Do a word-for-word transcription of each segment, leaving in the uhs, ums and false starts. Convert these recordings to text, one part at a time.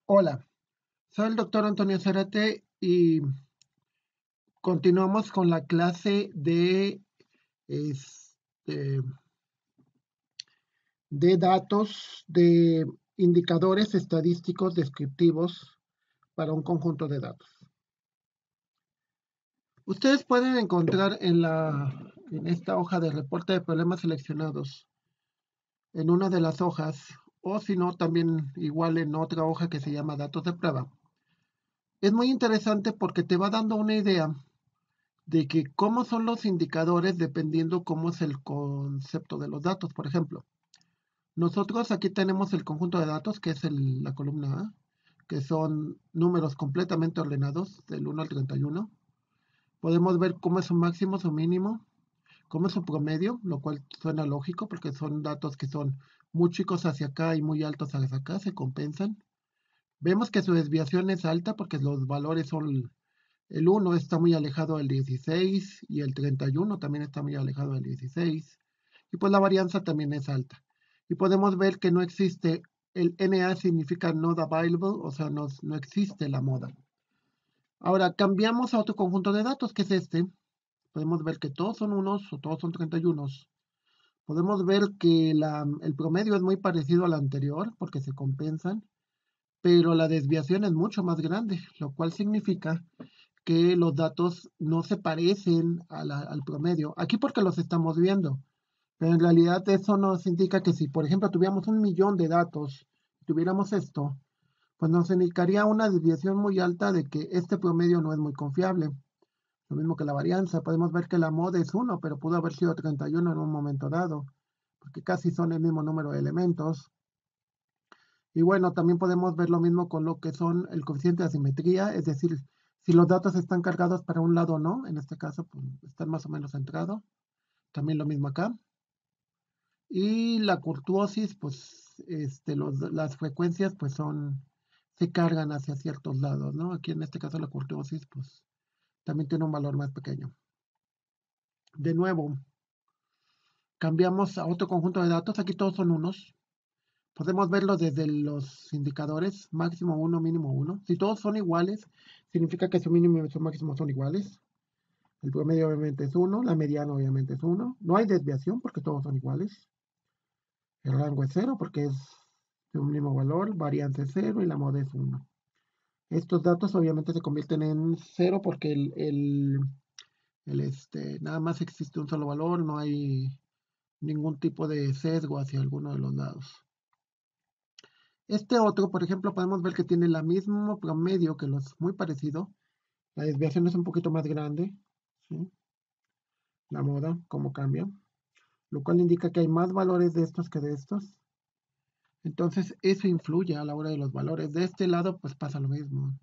Hola, soy el doctor Antonio Zárate y continuamos con la clase de, este, de datos, de indicadores estadísticos descriptivos para un conjunto de datos. Ustedes pueden encontrar en, la, en esta hoja de reporte de problemas seleccionados, en una de las hojas, o si no, también igual en otra hoja que se llama datos de prueba. Es muy interesante porque te va dando una idea de que cómo son los indicadores dependiendo cómo es el concepto de los datos. Por ejemplo, nosotros aquí tenemos el conjunto de datos, que es el- la columna A, que son números completamente ordenados, del uno al treinta y uno. Podemos ver cómo es su máximo, su mínimo, cómo es su promedio, lo cual suena lógico porque son datos que son muy chicos hacia acá y muy altos hacia acá, se compensan. Vemos que su desviación es alta porque los valores son el uno está muy alejado del dieciséis y el treinta y uno también está muy alejado del dieciséis. Y pues la varianza también es alta. Y podemos ver que no existe, el N A significa not available, o sea, no, no existe la moda. Ahora cambiamos a otro conjunto de datos, que es este. Podemos ver que todos son unos o todos son treinta y uno. Podemos ver que la, el promedio es muy parecido al anterior porque se compensan, pero la desviación es mucho más grande, lo cual significa que los datos no se parecen a la- al promedio. Aquí porque los estamos viendo, pero en realidad eso nos indica que si, por ejemplo, tuviéramos un millón de datos, tuviéramos esto, pues nos indicaría una desviación muy alta de que este promedio no es muy confiable. Lo mismo que la varianza. Podemos ver que la moda es uno, pero pudo haber sido treinta y uno en un momento dado, porque casi son el mismo número de elementos. Y bueno, también podemos ver lo mismo con lo que son el coeficiente de asimetría, es decir, si los datos están cargados para un lado o no, en este caso pues, están más o menos centrados. También lo mismo acá. Y la curtuosis, pues este, los, las frecuencias pues son, se cargan hacia ciertos lados, ¿no? Aquí en este caso la curtuosis pues también tiene un valor más pequeño. De nuevo, cambiamos a otro conjunto de datos, aquí todos son unos. Podemos verlo desde los indicadores, máximo uno, mínimo uno. Si todos son iguales, significa que su mínimo y su máximo son iguales. El promedio obviamente es uno, la mediana obviamente es uno. No hay desviación porque todos son iguales. El rango es cero porque es de un mismo valor, varianza es cero y la moda es uno. Estos datos obviamente se convierten en cero porque el, el, el este, nada más existe un solo valor, no hay ningún tipo de sesgo hacia alguno de los lados. Este otro, por ejemplo, podemos ver que tiene el mismo promedio que los muy parecido. La desviación es un poquito más grande, ¿sí? La moda, cómo cambia, lo cual indica que hay más valores de estos que de estos. Entonces, eso influye a la hora de los valores. De este lado, pues pasa lo mismo.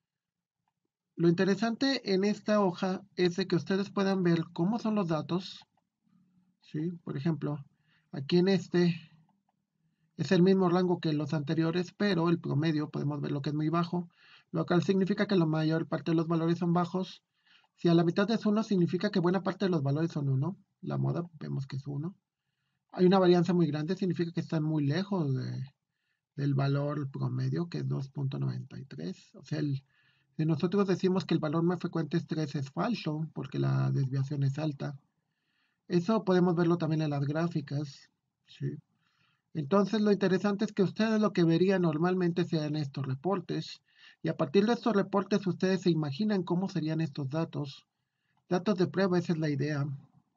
Lo interesante en esta hoja es de que ustedes puedan ver cómo son los datos, ¿sí? Por ejemplo, aquí en este es el mismo rango que los anteriores, pero el promedio podemos ver lo que es muy bajo, lo cual significa que la mayor parte de los valores son bajos. Si a la mitad es uno, significa que buena parte de los valores son uno. La moda vemos que es uno. Hay una varianza muy grande, significa que están muy lejos de, del valor promedio, que es dos punto noventa y tres. O sea, el, si nosotros decimos que el valor más frecuente es tres, es falso, porque la desviación es alta. Eso podemos verlo también en las gráficas, ¿sí? Entonces, lo interesante es que ustedes lo que verían normalmente sean estos reportes, y a partir de estos reportes ustedes se imaginan cómo serían estos datos. Datos de prueba, esa es la idea,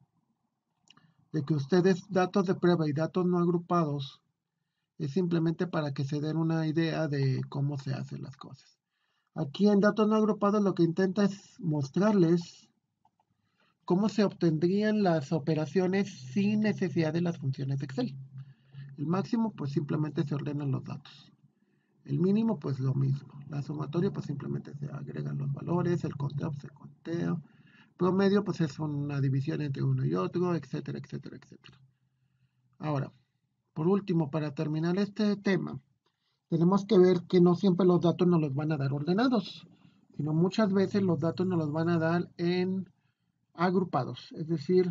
de que ustedes, datos de prueba y datos no agrupados, es simplemente para que se den una idea de cómo se hacen las cosas. Aquí en datos no agrupados lo que intenta es mostrarles cómo se obtendrían las operaciones sin necesidad de las funciones de Excel. El máximo, pues simplemente se ordenan los datos. El mínimo, pues lo mismo. La sumatoria, pues simplemente se agregan los valores, el conteo pues, se contea. Promedio, pues es una división entre uno y otro, etcétera, etcétera, etcétera. Ahora, por último, para terminar este tema, tenemos que ver que no siempre los datos nos los van a dar ordenados, sino muchas veces los datos nos los van a dar en agrupados, es decir,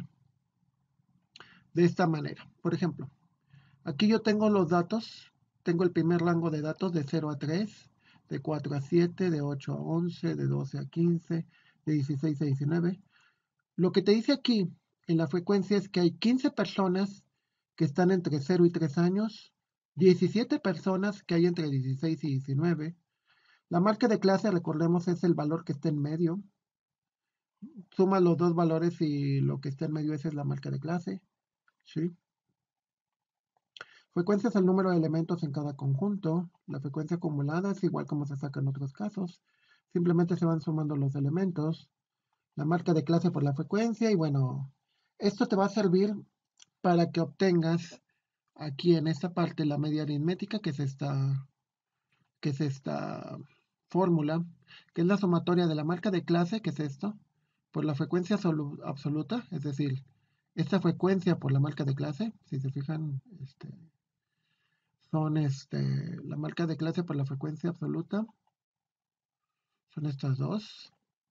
de esta manera. Por ejemplo, aquí yo tengo los datos, tengo el primer rango de datos de cero a tres, de cuatro a siete, de ocho a once, de doce a quince, de dieciséis a diecinueve. Lo que te dice aquí en la frecuencia es que hay quince personas que están entre cero y tres años, diecisiete personas que hay entre dieciséis y diecinueve. La marca de clase, recordemos, es el valor que está en medio. Suma los dos valores y lo que está en medio, esa es la marca de clase. ¿Sí? Frecuencia es el número de elementos en cada conjunto. La frecuencia acumulada es igual como se saca en otros casos. Simplemente se van sumando los elementos. La marca de clase por la frecuencia. Y bueno, esto te va a servir para que obtengas aquí en esta parte la media aritmética, que es esta, que es esta fórmula, que es la sumatoria de la marca de clase, que es esto, por la frecuencia absoluta, es decir, esta frecuencia por la marca de clase, si se fijan, este, son este, la marca de clase por la frecuencia absoluta, son estas dos.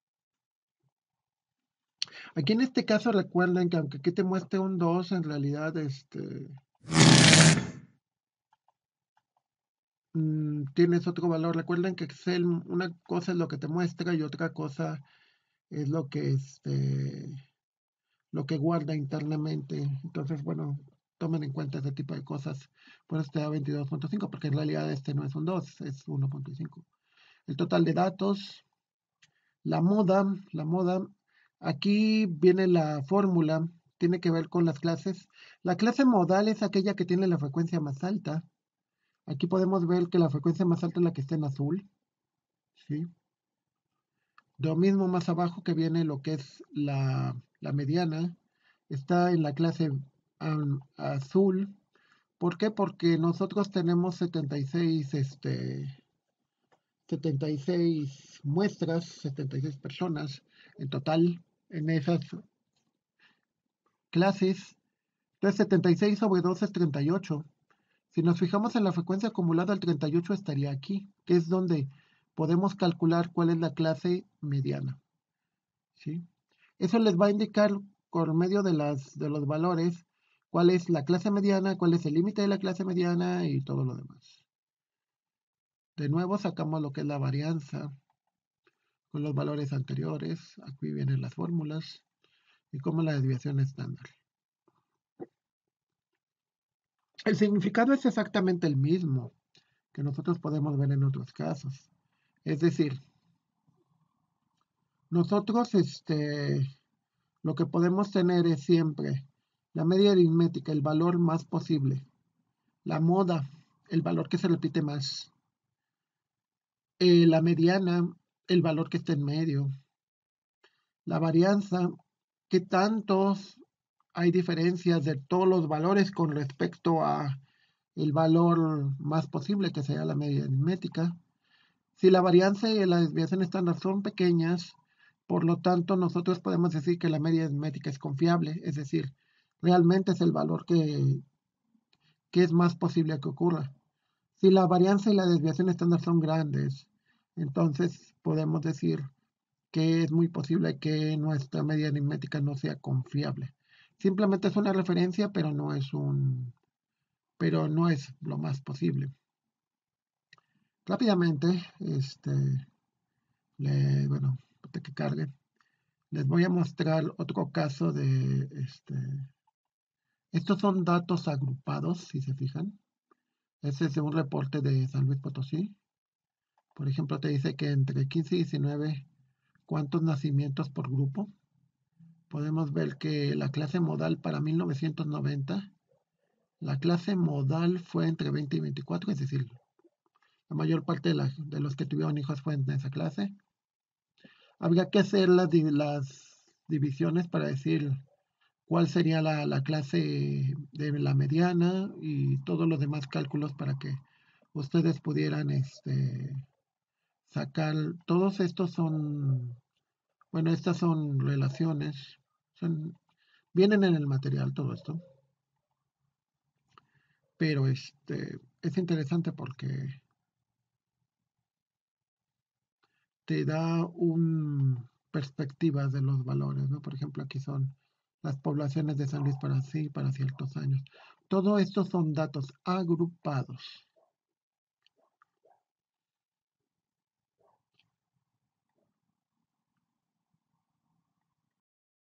Aquí en este caso recuerden que aunque aquí te muestre un dos, en realidad este, mmm, tienes otro valor. Recuerden que Excel, una cosa es lo que te muestra y otra cosa es lo que, este, lo que guarda internamente. Entonces, bueno, tomen en cuenta ese tipo de cosas. Por eso te da veintidós punto cinco, porque en realidad este no es un dos, es uno punto cinco. El total de datos, la moda, la moda, aquí viene la fórmula, tiene que ver con las clases. La clase modal es aquella que tiene la frecuencia más alta. Aquí podemos ver que la frecuencia más alta es la que está en azul, ¿sí? Lo mismo más abajo que viene lo que es la, la mediana, está en la clase um, azul. ¿Por qué? Porque nosotros tenemos setenta y seis, este, setenta y seis muestras, setenta y seis personas en total en esas clases. Entonces setenta y seis sobre dos es treinta y ocho. Si nos fijamos en la frecuencia acumulada, el treinta y ocho estaría aquí, que es donde podemos calcular cuál es la clase mediana. ¿Sí? Eso les va a indicar por medio de, las, de los valores cuál es la clase mediana, cuál es el límite de la clase mediana y todo lo demás. De nuevo sacamos lo que es la varianza con los valores anteriores. Aquí vienen las fórmulas y como la desviación estándar. El significado es exactamente el mismo que nosotros podemos ver en otros casos. Es decir, nosotros este, lo que podemos tener es siempre la media aritmética, el valor más posible. La moda, el valor que se repite más. Eh, la mediana, el valor que está en medio. La varianza, qué tantos hay diferencias de todos los valores con respecto a el valor más posible, que sea la media aritmética. Si la varianza y la desviación estándar son pequeñas, por lo tanto nosotros podemos decir que la media aritmética es confiable, es decir, realmente es el valor que, que es más posible que ocurra. Si la varianza y la desviación estándar son grandes, entonces podemos decir que es muy posible que nuestra media aritmética no sea confiable. Simplemente es una referencia, pero no es un, pero no es lo más posible. Rápidamente, este, le, bueno, de que cargue, les voy a mostrar otro caso de, este, estos son datos agrupados, si se fijan. Ese es de un reporte de San Luis Potosí. Por ejemplo, te dice que entre quince y diecinueve, ¿cuántos nacimientos por grupo? Podemos ver que la clase modal para mil novecientos noventa, la clase modal fue entre veinte y veinticuatro, es decir, la mayor parte de, la, de los que tuvieron hijos fue en esa clase. Habría que hacer las, las divisiones para decir cuál sería la, la clase de la mediana y todos los demás cálculos para que ustedes pudieran este, sacar. Todos estos son, bueno, estas son relaciones, son, vienen en el material todo esto, pero este, es interesante porque te da un perspectiva de los valores, ¿no? Por ejemplo, aquí son las poblaciones de San Luis para sí, para ciertos años. Todo esto son datos agrupados.